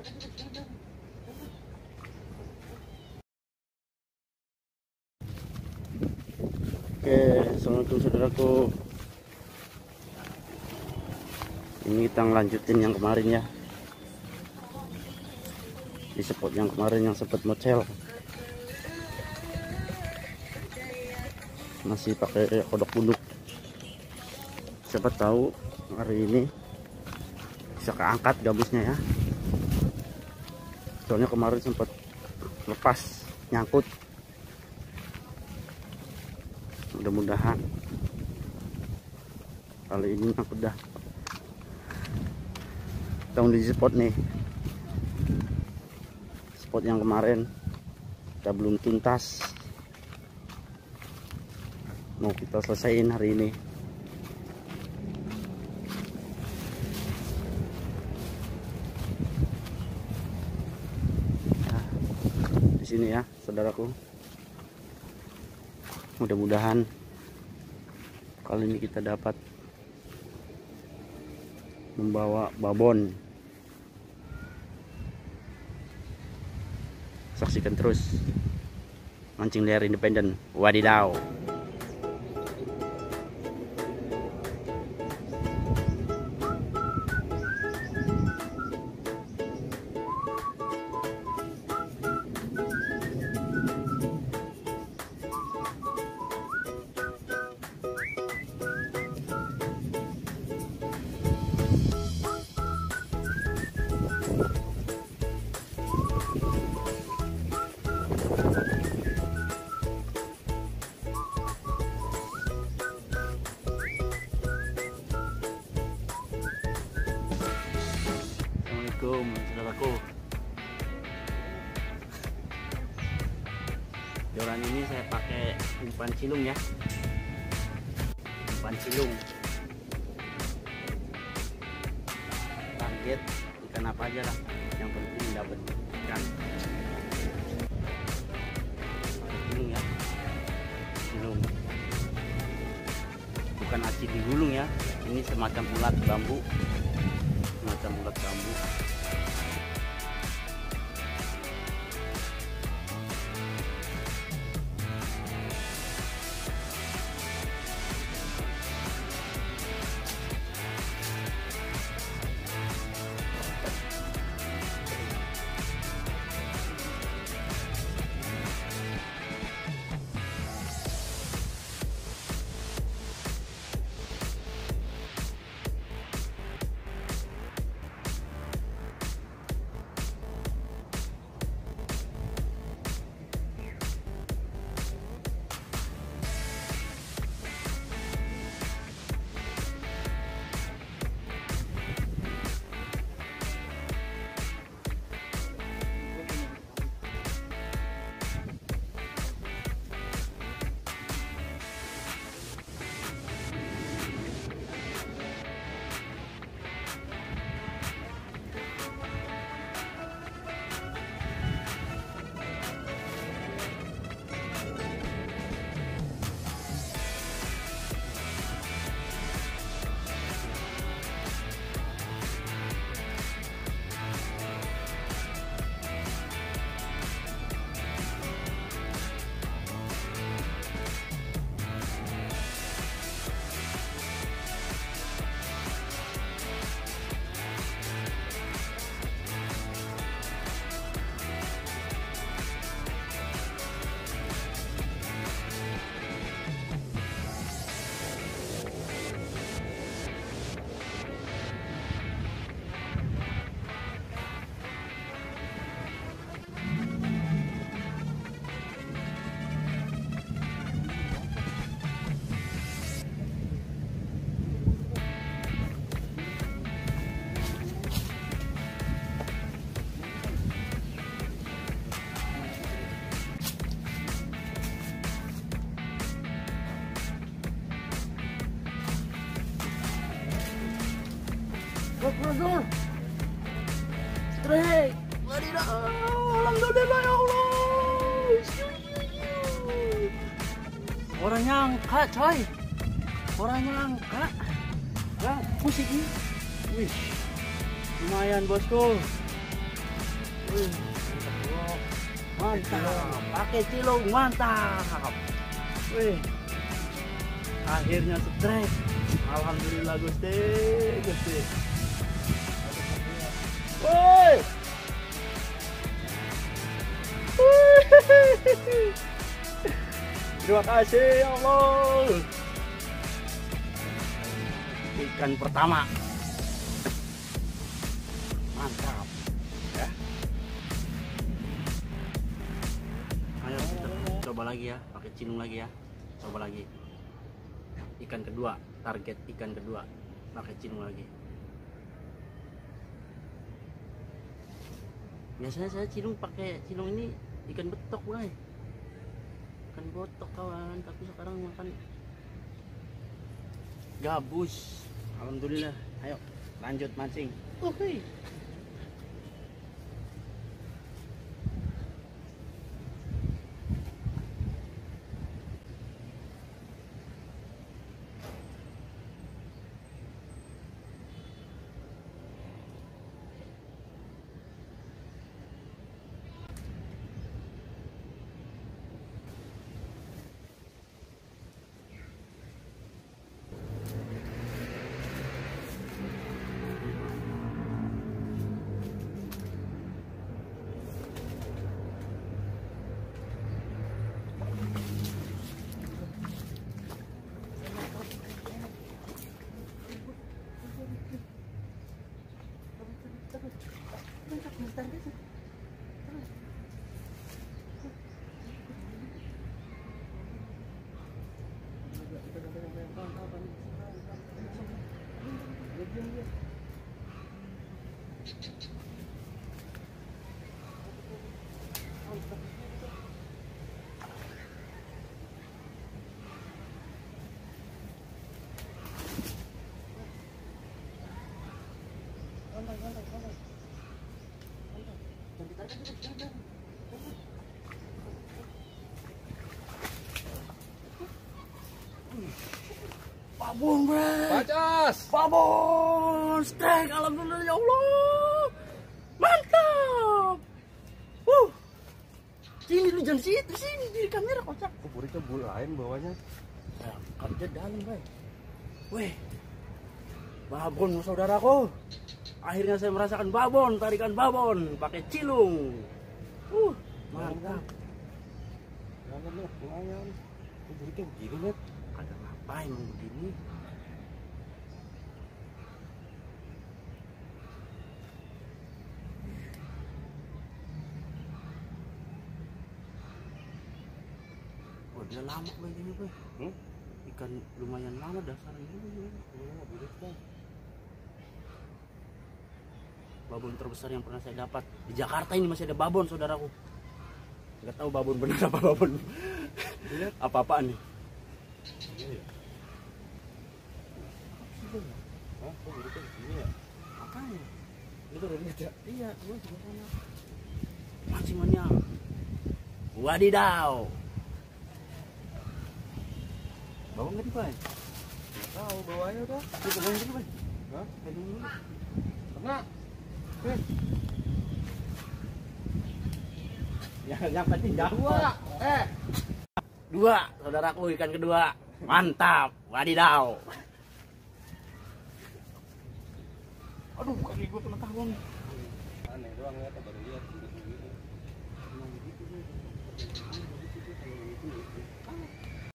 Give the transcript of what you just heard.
Oke, assalamualaikum saudaraku. Ini kita lanjutin yang kemarin ya, di spot yang kemarin yang sempat mocel. Masih pakai kodok bunduk. Siapa tahu hari ini bisa keangkat gabusnya ya. Soalnya kemarin sempat lepas nyangkut. Mudah-mudahan kali ini nyangkut dah. Kita di spot nih, spot yang kemarin kita belum tuntas, mau kita selesaiin hari ini. Nah, di sini ya saudaraku, mudah-mudahan kali ini kita dapat membawa babon. Saksikan terus mancing liar independen. Wadidaw. Assalamualaikum saudaraku. Joran ini saya pakai umpan cilung ya, umpan cilung. Target ikan apa aja lah, yang penting dapat ikan. Cilung ya, cilung, bukan aci digulung ya, ini semacam ulat bambu, semacam ulat bambu. Brother, straight, wadidaw, alhamdulillah ya Allah. Orang nyangka coy, orang nyangka, ya musik ini, wih, lumayan bosku, Wih, mantap, pakai cilung mantap. Wih, akhirnya strike. Alhamdulillah Gusti, Gusti. Woi. Terima kasih ya Allah. Ikan pertama. Mantap. Ya. Ayo kita coba lagi ya, pakai cilung lagi ya. Coba lagi. Ikan kedua, target ikan kedua. Pakai cilung lagi. Biasanya saya pakai cilung ini ikan betok, Bray. Ikan botok kawan, tapi sekarang makan gabus. Alhamdulillah. Ayo lanjut mancing. Oke. Babon, Bray. Pacas. Babon, strike. Alhamdulillah ya Allah. Mantap. Sini lu jangan situ, sini di kamera kocak. Kuburnya lain bawahnya. Ya, kerja dalam, Bray. Weh. Babon saudaraku. Akhirnya saya merasakan babon, tarikan babon pakai cilung. Mantap. Jangan lu, lumayan. Kuburnya begini, Net. Ada ngapain begini? Oh, dia lama kayak gini, Bray. Ikan lumayan lama dasarnya ini. Babon terbesar yang pernah saya dapat di Jakarta ini masih ada babon, saudaraku. Nggak tahu babon bener apa babon apa-apaan nih. Hah? Kok gitu begini ya? Makanya. Itu udah lihat ya? Iya, gua juga sana. Mancingannya. Wadidaw. Bawa nggak di Bay? Nggak tahu bawahnya udah. Itu pegang dulu, Bay. Hah? Pegang dulu. Kena. Yang penting dua. Dua, saudaraku, ikan kedua. Mantap. Wadidaw. Aduh, kaki gue kena tahun. Aneh doang ya, baru lihat.